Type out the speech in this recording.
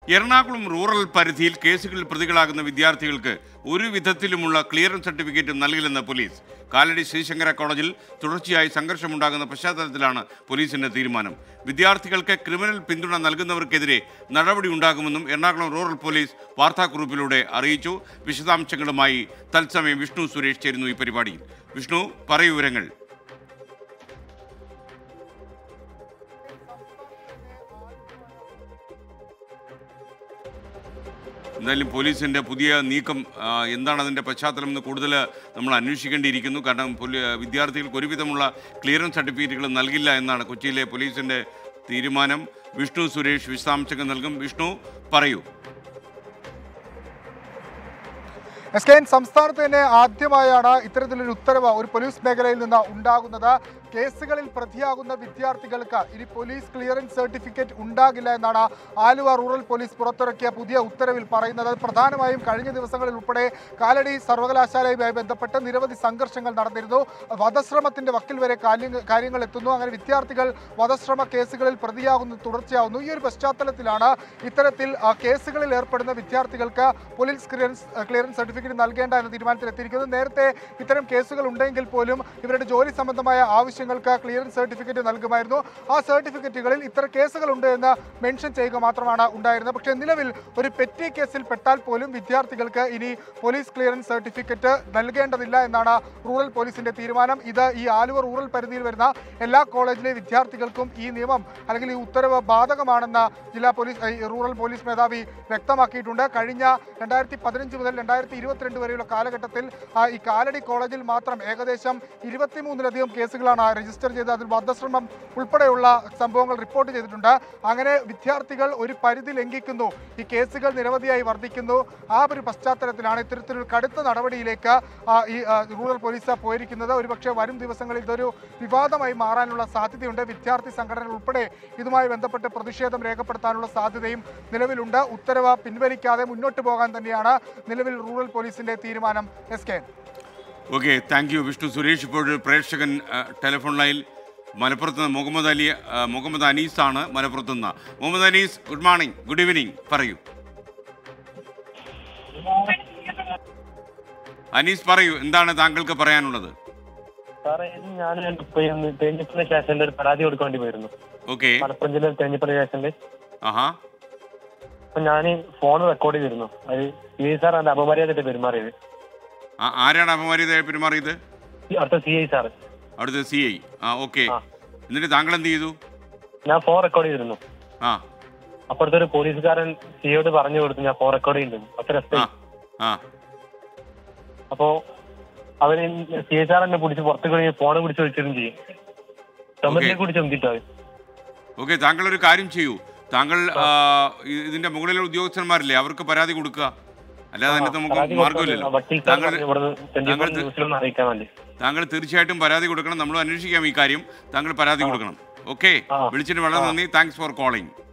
Ernakulam rural പരിധിയിൽ കേസുകളിൽ പ്രതികളാകുന്ന വിദ്യാർത്ഥികൾക്ക് ഒരു വിധത്തിലുമുള്ള ക്ലിയറൻസ് സർട്ടിഫിക്കറ്റ് നൽകില്ലെന്ന് പോലീസ്. കാലടി ശ്രീശങ്കര കോളേജിൽ തുടർച്ചയായി സംഘർഷമുണ്ടാകുന്ന പശ്ചാത്തലത്തിലാണ് പോലീസിന്റെ തീരുമാനം. വിദ്യാർത്ഥികൾക്ക് ക്രിമിനൽ പിന്തുണ നൽകുന്നവർക്കെതിരെ നടപടി ഉണ്ടാകുമെന്നും എറണാകുളം റൂറൽ പോലീസ് വാർത്താക്കുറിപ്പിലൂടെ അറിയിച്ചു. വിശദാംശങ്ങളുമായി തത്സമയം വിഷ്ണു സുരേഷ് ചേരുന്നു ഈ പരിപാടിയിൽ. വിഷ്ണു, പറയൂ വിവരങ്ങൾ. എന്തായാലും പോലീസിൻ്റെ പുതിയ നീക്കം എന്താണ് അതിൻ്റെ പശ്ചാത്തലം എന്ന് കൂടുതൽ നമ്മൾ അന്വേഷിക്കേണ്ടിയിരിക്കുന്നു. കാരണം വിദ്യാർത്ഥികൾക്ക് ഒരുവിധമുള്ള ക്ലിയറൻസ് സർട്ടിഫിക്കറ്റുകൾ നൽകില്ല എന്നാണ് കൊച്ചിയിലെ പോലീസിൻ്റെ തീരുമാനം. വിഷ്ണു സുരേഷ് വിശദാംശങ്ങൾ നൽകും. വിഷ്ണു, പറയൂ. സംസ്ഥാനത്ത് തന്നെ ആദ്യമായാണ് ഇത്തരത്തിലൊരു ഉത്തരവ് ഒരു പോലീസ് മേഖലയിൽ നിന്ന് ഉണ്ടാകുന്നത്. കേസുകളിൽ പ്രതിയാകുന്ന വിദ്യാർത്ഥികൾക്ക് ഇനി പോലീസ് ക്ലിയറൻസ് സർട്ടിഫിക്കറ്റ് ഉണ്ടാകില്ല എന്നാണ് ആലുവ റൂറൽ പോലീസ് പുറത്തിറക്കിയ പുതിയ ഉത്തരവിൽ പറയുന്നത്. പ്രധാനമായും കഴിഞ്ഞ ദിവസങ്ങളിൽ ഉൾപ്പെടെ കാലടി സർവകലാശാലയുമായി ബന്ധപ്പെട്ട് നിരവധി സംഘർഷങ്ങൾ നടന്നിരുന്നു. വധശ്രമത്തിന്റെ വക്കിൽ വരെ കാര്യങ്ങൾ എത്തുന്നു. അങ്ങനെ വിദ്യാർത്ഥികൾ വധശ്രമ കേസുകളിൽ പ്രതിയാകുന്നത് തുടർച്ചയാവുന്നു. ഈ ഒരു പശ്ചാത്തലത്തിലാണ് ഇത്തരത്തിൽ കേസുകളിൽ ഏർപ്പെടുന്ന വിദ്യാർത്ഥികൾക്ക് പോലീസ് ക്ലിയറൻസ് സർട്ടിഫിക്കറ്റ് നൽകേണ്ട എന്ന തീരുമാനത്തിലെത്തിയിരിക്കുന്നത്. നേരത്തെ ഇത്തരം കേസുകൾ ഉണ്ടെങ്കിൽ പോലും ഇവരുടെ ജോലി സംബന്ധമായ ആവശ്യങ്ങൾക്ക് ക്ലിയറൻസ് സർട്ടിഫിക്കറ്റ് നൽകുമായിരുന്നു. ആ സർട്ടിഫിക്കറ്റുകളിൽ ഇത്തരം കേസുകളുണ്ട് എന്ന് മെൻഷൻ ചെയ്യുക മാത്രമാണ് ഉണ്ടായിരുന്നത്. പക്ഷേ നിലവിൽ ഒരു പെറ്റി കേസിൽ പെട്ടാൽ പോലും വിദ്യാർത്ഥികൾക്ക് ഇനി പോലീസ് ക്ലിയറൻസ് സർട്ടിഫിക്കറ്റ് നൽകേണ്ടതില്ല എന്നാണ് റൂറൽ പോലീസിന്റെ തീരുമാനം. ഇത് ഈ ആലുവ റൂറൽ പരിധിയിൽ വരുന്ന എല്ലാ കോളേജിലെ വിദ്യാർത്ഥികൾക്കും ഈ നിയമം അല്ലെങ്കിൽ ഈ ഉത്തരവ് ബാധകമാണെന്ന് ജില്ലാ പോലീസ് റൂറൽ പോലീസ് മേധാവി വ്യക്തമാക്കിയിട്ടുണ്ട്. കഴിഞ്ഞ 2015 മുതൽ 2022 വരെയുള്ള കാലഘട്ടത്തിൽ ഈ കാലടി കോളേജിൽ മാത്രം ഏകദേശം 23ലധികം കേസുകളാണ് രജിസ്റ്റർ ചെയ്ത് അതിൽ വധശ്രമം ഉൾപ്പെടെയുള്ള സംഭവങ്ങൾ റിപ്പോർട്ട് ചെയ്തിട്ടുണ്ട്. അങ്ങനെ വിദ്യാർത്ഥികൾ ഒരു പരിധി ലംഘിക്കുന്നു, ഈ കേസുകൾ നിരവധിയായി വർദ്ധിക്കുന്നു. ആ ഒരു പശ്ചാത്തലത്തിലാണ് ഇത്തരത്തിലൊരു കടുത്ത നടപടിയിലേക്ക് ഈ റൂറൽ പോലീസ് പോയിരിക്കുന്നത്. ഒരുപക്ഷെ വരും ദിവസങ്ങളിൽ ഇതൊരു വിവാദമായി മാറാനുള്ള സാധ്യതയുണ്ട്. വിദ്യാർത്ഥി സംഘടനകൾ ഉൾപ്പെടെ ഇതുമായി ബന്ധപ്പെട്ട് പ്രതിഷേധം രേഖപ്പെടുത്താനുള്ള സാധ്യതയും നിലവിലുണ്ട്. ഉത്തരവ് പിൻവലിക്കാതെ മുന്നോട്ട് പോകാൻ തന്നെയാണ് നിലവിൽ റൂറൽ പോലീസിന്റെ തീരുമാനം. Okay, thank you Vishnu Suresh. ഇപ്പോൾ പ്രേക്ഷകൻ ടെലിഫോൺ ലൈനിൽ മലപ്പുറത്ത് നിന്ന് മുഹമ്മദ് അനീസ് ആണ്. മലപ്പുറത്ത് നിന്ന് Muhammad Anees, good morning, good evening, പറയൂ. അനീസ്, പറയൂ, എന്താണ് താങ്കൾക്ക് പറയാനുള്ളത്? ഞാൻ തേഞ്ഞിപ്പള്ളി സ്റ്റേഷനിൽ ഒരു പരാതി കൊടുക്കാൻ വേണ്ടി പോയിരുന്നു. ഓക്കെ, മലപ്പുറം ജില്ലയിൽ തേഞ്ഞിപ്പള്ളി സ്റ്റേഷനിൽ. അപ്പൊ ഞാൻ ഫോൺ റെക്കോർഡ് ചെയ്തിരുന്നു. അത് സാർ എന്റെ അപമര്യാദയായിട്ട് പെരുമാറിയത്. ആരാണ് അപമര്യാദയായി പെരുമാറിയത്? അടുത്ത CI സാർ. അടുത്ത CI. ഓക്കെ, എന്നിട്ട് താങ്കൾ എന്ത് ചെയ്തു? ഞാൻ ഫോൺ റെക്കോർഡ് ചെയ്തിരുന്നു. അപ്പോഴത്തെ ഒരു പോലീസുകാരൻ സിയോട് പറഞ്ഞു കൊടുത്തു ഞാൻ ഫോൺ റെക്കോർഡ് ചെയ്യുന്നു. അത്ര അപ്പോ അവര് CI സാർ എന്നെ പിടിച്ച് പുറത്ത് കഴിഞ്ഞ് ഫോണ് പിടിച്ച് വെച്ചിട്ടും ചെയ്യും. ചുമലിനെ കൂടി ചുമത്തിട്ടാവും. ഓക്കെ, താങ്കൾ ഒരു കാര്യം ചെയ്യൂ. താങ്കൾ ഇതിന്റെ മുകളിലുള്ള ഉദ്യോഗസ്ഥന്മാരില്ലേ, അവർക്ക് പരാതി കൊടുക്കുക. അല്ലാതെ അതിനകത്ത് നമുക്ക് മാർഗമില്ലല്ലോ. താങ്കൾ തീർച്ചയായിട്ടും പരാതി കൊടുക്കണം. നമ്മൾ അന്വേഷിക്കാം ഈ കാര്യം. താങ്കൾ പരാതി കൊടുക്കണം. ഓക്കെ, വിളിച്ചിട്ട് വളരെ നന്ദി. Thanks for calling.